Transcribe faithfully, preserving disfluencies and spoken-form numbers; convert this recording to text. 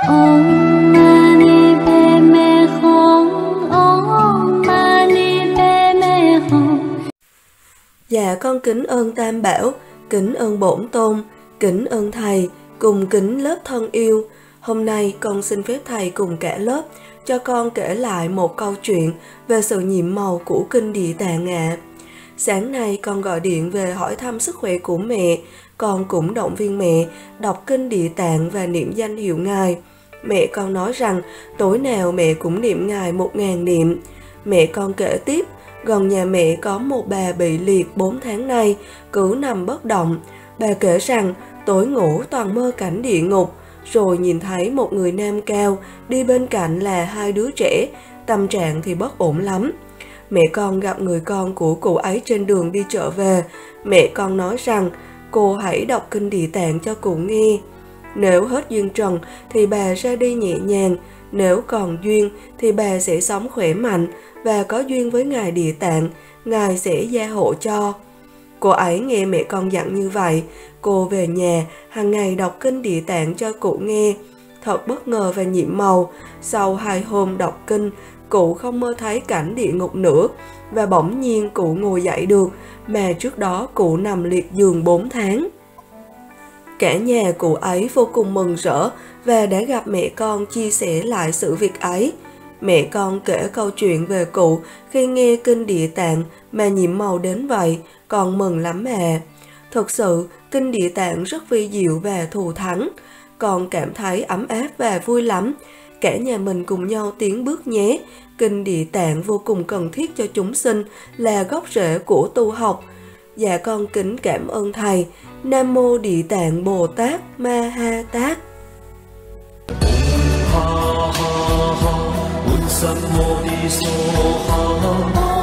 Om Mani Padme Hum, Om Mani Padme Hum. Dạ con kính ơn Tam Bảo, kính ơn Bổn Tôn, kính ơn Thầy, cùng kính lớp thân yêu. Hôm nay con xin phép Thầy cùng cả lớp cho con kể lại một câu chuyện về sự nhiệm màu của Kinh Địa Tạng ạ. À. Sáng nay con gọi điện về hỏi thăm sức khỏe của mẹ, con cũng động viên mẹ đọc Kinh Địa Tạng và niệm danh hiệu Ngài. Mẹ con nói rằng tối nào mẹ cũng niệm Ngài một ngàn niệm. Mẹ con kể tiếp, gần nhà mẹ có một bà bị liệt bốn tháng nay, cứ nằm bất động. Bà kể rằng tối ngủ toàn mơ cảnh địa ngục, rồi nhìn thấy một người nam cao đi bên cạnh là hai đứa trẻ, tâm trạng thì bất ổn lắm. Mẹ con gặp người con của cụ ấy trên đường đi chợ về. Mẹ con nói rằng cô hãy đọc Kinh Địa Tạng cho cụ nghe. Nếu hết duyên trần thì bà ra đi nhẹ nhàng, nếu còn duyên thì bà sẽ sống khỏe mạnh và có duyên với Ngài Địa Tạng, Ngài sẽ gia hộ cho. Cô ấy nghe mẹ con dặn như vậy, cô về nhà hàng ngày đọc Kinh Địa Tạng cho cụ nghe. Thật bất ngờ và nhiệm màu, sau hai hôm đọc kinh, cụ không mơ thấy cảnh địa ngục nữa, và bỗng nhiên cụ ngồi dậy được, mà trước đó cụ nằm liệt giường bốn tháng. Cả nhà cụ ấy vô cùng mừng rỡ và đã gặp mẹ con chia sẻ lại sự việc ấy. Mẹ con kể câu chuyện về cụ khi nghe Kinh Địa Tạng mà nhiệm màu đến vậy, con mừng lắm à. Thực sự, Kinh Địa Tạng rất vi diệu và thù thắng. Con cảm thấy ấm áp và vui lắm. Cả nhà mình cùng nhau tiến bước nhé. Kinh Địa Tạng vô cùng cần thiết cho chúng sinh, là gốc rễ của tu học. Dạ con kính cảm ơn Thầy. Nam Mô Địa Tạng Bồ Tát Ma Ha Tát. Ha ha ha, Bụt Sa Mô Ni So Ha.